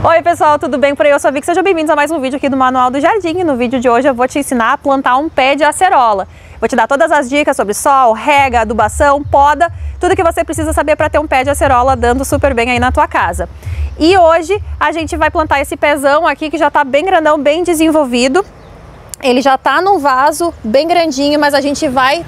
Oi pessoal, tudo bem por aí? Eu sou a Vicky, sejam bem-vindos a mais um vídeo aqui do Manual do Jardim. E no vídeo de hoje eu vou te ensinar a plantar um pé de acerola. Vou te dar todas as dicas sobre sol, rega, adubação, poda, tudo que você precisa saber para ter um pé de acerola dando super bem aí na tua casa. E hoje a gente vai plantar esse pezão aqui que já tá bem grandão, bem desenvolvido. Ele já tá num vaso bem grandinho, mas a gente vai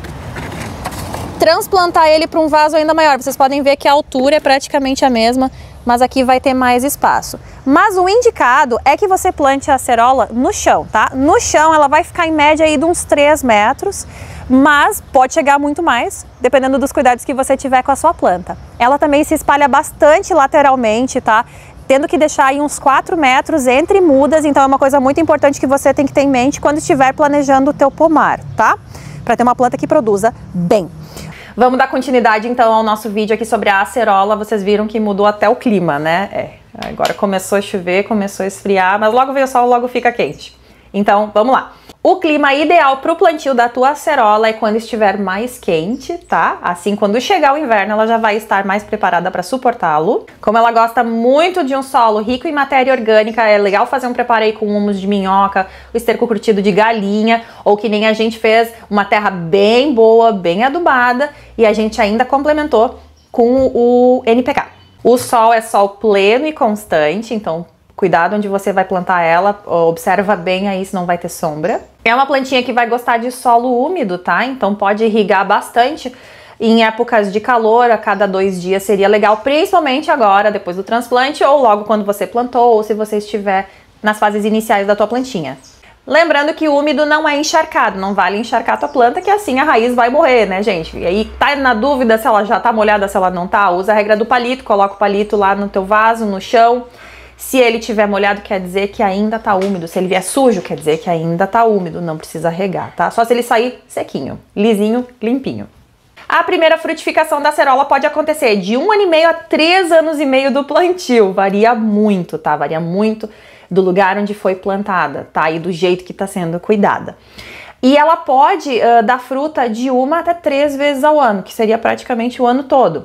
transplantar ele para um vaso ainda maior. Vocês podem ver que a altura é praticamente a mesma, mas aqui vai ter mais espaço. Mas o indicado é que você plante a acerola no chão, tá? No chão ela vai ficar em média aí de uns 3 metros, mas pode chegar muito mais, dependendo dos cuidados que você tiver com a sua planta. Ela também se espalha bastante lateralmente, tá? Tendo que deixar aí uns 4 metros entre mudas, então é uma coisa muito importante que você tem que ter em mente quando estiver planejando o teu pomar, tá? Para ter uma planta que produza bem. Vamos dar continuidade então ao nosso vídeo aqui sobre a acerola. Vocês viram que mudou até o clima, né? Agora começou a chover, começou a esfriar, mas logo veio o sol, logo fica quente. Então, vamos lá. O clima ideal para o plantio da tua acerola é quando estiver mais quente, tá? Assim, quando chegar o inverno, ela já vai estar mais preparada para suportá-lo. Como ela gosta muito de um solo rico em matéria orgânica, é legal fazer um preparo aí com humus de minhoca, o esterco curtido de galinha, ou que nem a gente fez, uma terra bem boa, bem adubada, e a gente ainda complementou com o NPK. O sol é sol pleno e constante, então cuidado onde você vai plantar ela, observa bem aí se não vai ter sombra. É uma plantinha que vai gostar de solo úmido, tá? Então pode irrigar bastante em épocas de calor, a cada 2 dias seria legal, principalmente agora, depois do transplante, ou logo quando você plantou, ou se você estiver nas fases iniciais da tua plantinha. Lembrando que úmido não é encharcado, não vale encharcar a tua planta, que assim a raiz vai morrer, né, gente? E aí tá na dúvida se ela já tá molhada, se ela não tá, usa a regra do palito, coloca o palito lá no teu vaso, no chão. Se ele tiver molhado, quer dizer que ainda tá úmido. Se ele vier sujo, quer dizer que ainda tá úmido, não precisa regar, tá? Só se ele sair sequinho, lisinho, limpinho. A primeira frutificação da acerola pode acontecer de 1 ano e meio a 3 anos e meio do plantio. Varia muito, tá? Varia muito do lugar onde foi plantada, tá? E do jeito que tá sendo cuidada. E ela pode dar fruta de 1 até 3 vezes ao ano, que seria praticamente o ano todo.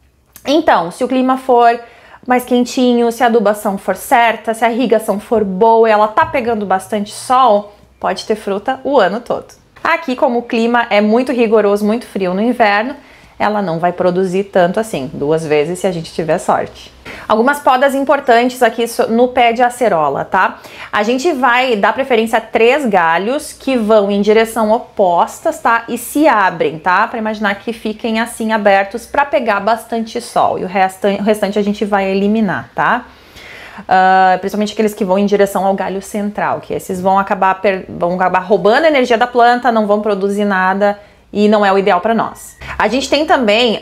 Então, se o clima for mais quentinho, se a adubação for certa, se a irrigação for boa e ela tá pegando bastante sol, pode ter fruta o ano todo. Aqui, como o clima é muito rigoroso, muito frio no inverno, ela não vai produzir tanto assim, 2 vezes se a gente tiver sorte. Algumas podas importantes aqui no pé de acerola, tá? A gente vai dar preferência a 3 galhos que vão em direção opostas, tá? E se abrem, tá? Para imaginar que fiquem assim abertos para pegar bastante sol. E o restante a gente vai eliminar, tá? Principalmente aqueles que vão em direção ao galho central, que esses vão acabar roubando a energia da planta, não vão produzir nada e não é o ideal para nós. A gente tem também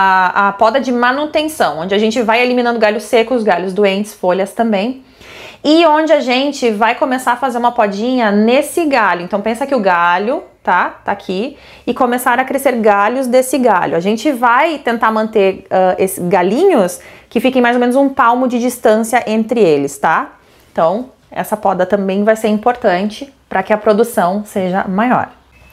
a poda de manutenção, onde a gente vai eliminando galhos secos, galhos doentes, folhas também, e onde a gente vai começar a fazer uma podinha nesse galho. Então pensa que o galho tá aqui e começar a crescer galhos desse galho. A gente vai tentar manter esses galinhos que fiquem mais ou menos 1 palmo de distância entre eles, tá? Então essa poda também vai ser importante para que a produção seja maior.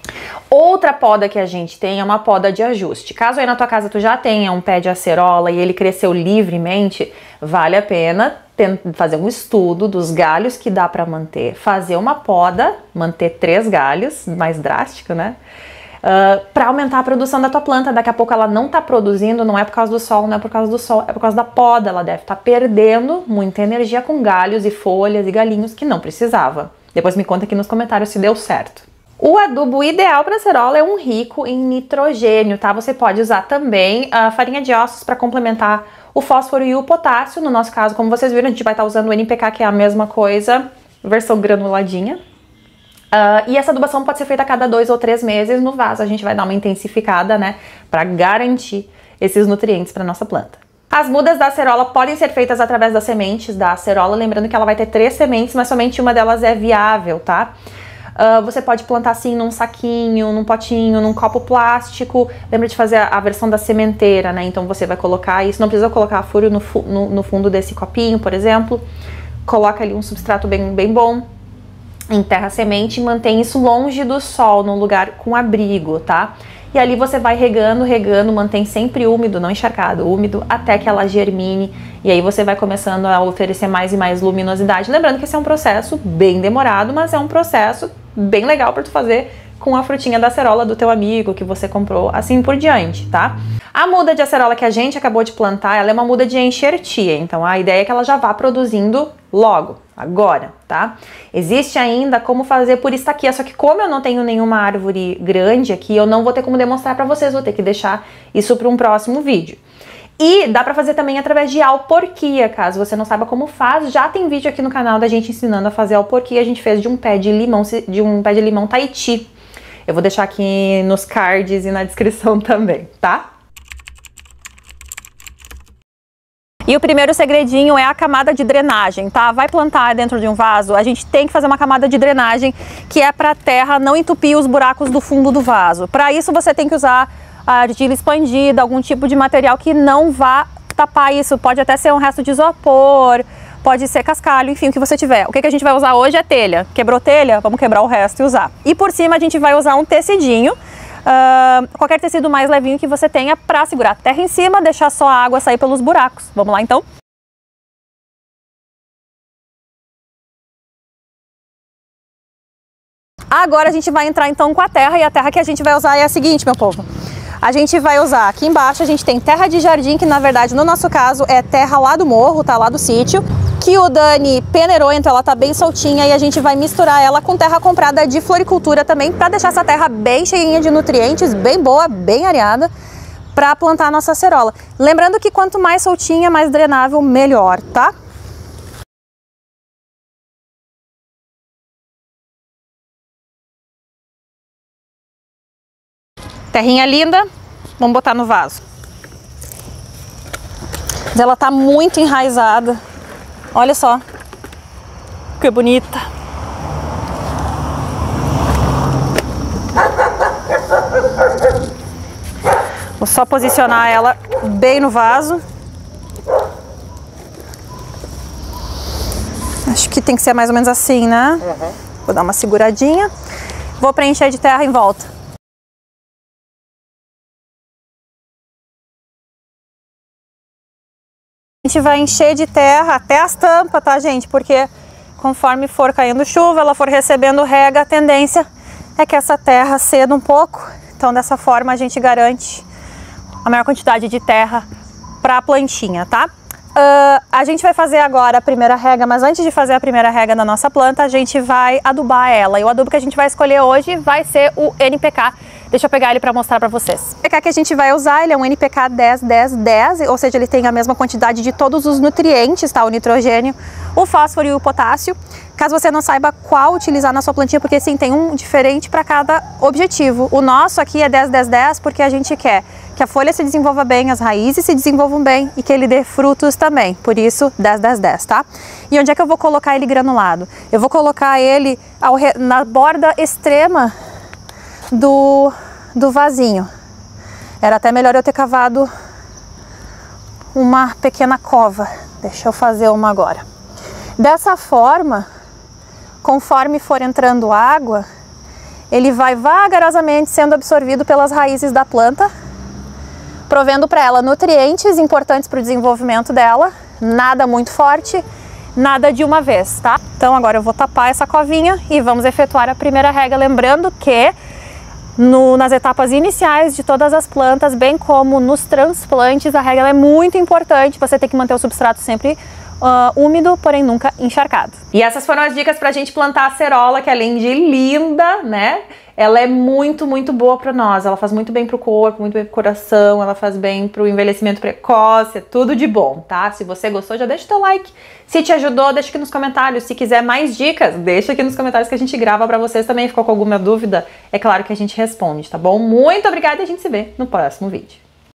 Outra poda que a gente tem é uma poda de ajuste. Caso aí na tua casa tu já tenha um pé de acerola e ele cresceu livremente, vale a pena fazer um estudo dos galhos que dá para manter, fazer uma poda, manter 3 galhos, mais drástico, né? Para aumentar a produção da tua planta. Daqui a pouco ela não tá produzindo, não é por causa do sol, não é por causa do sol, é por causa da poda. Ela deve estar perdendo muita energia com galhos e folhas e galinhos que não precisava. Depois me conta aqui nos comentários se deu certo. O adubo ideal para acerola é um rico em nitrogênio, tá? Você pode usar também a farinha de ossos para complementar o fósforo e o potássio. No nosso caso, como vocês viram, a gente vai estar usando o NPK, que é a mesma coisa, versão granuladinha. E essa adubação pode ser feita a cada 2 ou 3 meses no vaso. A gente vai dar uma intensificada, né, para garantir esses nutrientes para nossa planta. As mudas da acerola podem ser feitas através das sementes da acerola, lembrando que ela vai ter 3 sementes, mas somente uma delas é viável, tá? Você pode plantar assim num saquinho, num potinho, num copo plástico. Lembra de fazer a versão da sementeira, né? Então você vai colocar isso, não precisa colocar furo no fundo desse copinho, por exemplo. Coloca ali um substrato bem bom, enterra a semente e mantém isso longe do sol, num lugar com abrigo, tá? e ali você vai regando, mantém sempre úmido, não encharcado, úmido, até que ela germine, e aí você vai começando a oferecer mais e mais luminosidade. Lembrando que esse é um processo bem demorado, mas é um processo bem legal para tu fazer com a frutinha da acerola do teu amigo que você comprou, assim por diante, tá? A muda de acerola que a gente acabou de plantar, ela é uma muda de enxertia, então a ideia é que ela já vá produzindo logo, agora, tá? Existe ainda como fazer por estaquia, só que como eu não tenho nenhuma árvore grande aqui, eu não vou ter como demonstrar para vocês, vou ter que deixar isso para um próximo vídeo. E dá para fazer também através de alporquia, caso você não saiba como faz, já tem vídeo aqui no canal da gente ensinando a fazer alporquia, a gente fez de um pé de limão Tahiti. Eu vou deixar aqui nos cards e na descrição também, tá? E o primeiro segredinho é a camada de drenagem, tá? Vai plantar dentro de um vaso, a gente tem que fazer uma camada de drenagem que é para a terra não entupir os buracos do fundo do vaso. Para isso você tem que usar a argila expandida, algum tipo de material que não vá tapar isso. Pode até ser um resto de isopor, pode ser cascalho, enfim, o que você tiver. O que a gente vai usar hoje é telha. Quebrou telha? Vamos quebrar o resto e usar. E por cima a gente vai usar um tecidinho, qualquer tecido mais levinho que você tenha para segurar a terra em cima, deixar só a água sair pelos buracos. Vamos lá então? Agora a gente vai entrar então com a terra, e a terra que a gente vai usar é a seguinte, meu povo. A gente vai usar aqui embaixo, a gente tem terra de jardim, que na verdade no nosso caso é terra lá do morro, tá? Lá do sítio, que o Dani peneirou, então ela tá bem soltinha, e a gente vai misturar ela com terra comprada de floricultura também, para deixar essa terra bem cheinha de nutrientes, bem boa, bem areada, para plantar a nossa acerola. Lembrando que quanto mais soltinha, mais drenável, melhor, tá? Terrinha linda, vamos botar no vaso. Ela tá muito enraizada. Olha só, que bonita. Vou só posicionar ela bem no vaso. Acho que tem que ser mais ou menos assim, né? Vou dar uma seguradinha. Vou preencher de terra em volta. A gente vai encher de terra até as tampas, tá, gente? Porque conforme for caindo chuva, ela for recebendo rega, a tendência é que essa terra ceda um pouco. Então, dessa forma, a gente garante a maior quantidade de terra para a plantinha, tá? A gente vai fazer agora a primeira rega, mas antes de fazer a primeira rega da nossa planta, a gente vai adubar ela. E o adubo que a gente vai escolher hoje vai ser o NPK. Deixa eu pegar ele para mostrar para vocês. O NPK que a gente vai usar, ele é um NPK 10-10-10, ou seja, ele tem a mesma quantidade de todos os nutrientes, tá? O nitrogênio, o fósforo e o potássio. Caso você não saiba qual utilizar na sua plantinha, porque sim, tem um diferente para cada objetivo. O nosso aqui é 10-10-10 porque a gente quer que a folha se desenvolva bem, as raízes se desenvolvam bem e que ele dê frutos também. Por isso, 10-10-10, tá? E onde é que eu vou colocar ele granulado? Eu vou colocar ele na borda extrema do vasinho. Era até melhor eu ter cavado uma pequena cova. Deixa eu fazer uma agora. Dessa forma, conforme for entrando água, ele vai vagarosamente sendo absorvido pelas raízes da planta, provendo para ela nutrientes importantes para o desenvolvimento dela, nada muito forte, nada de uma vez, tá? Então agora eu vou tapar essa covinha e vamos efetuar a primeira rega, lembrando que nas etapas iniciais de todas as plantas, bem como nos transplantes, a rega é muito importante, você tem que manter o substrato sempre úmido, porém nunca encharcado. E essas foram as dicas pra gente plantar a acerola, que além de linda, né, ela é muito, muito boa pra nós. Ela faz muito bem pro corpo, muito bem pro coração, ela faz bem pro envelhecimento precoce, é tudo de bom, tá? Se você gostou, já deixa o teu like. Se te ajudou, deixa aqui nos comentários. Se quiser mais dicas, deixa aqui nos comentários que a gente grava pra vocês também. Ficou com alguma dúvida? É claro que a gente responde, tá bom? Muito obrigada e a gente se vê no próximo vídeo.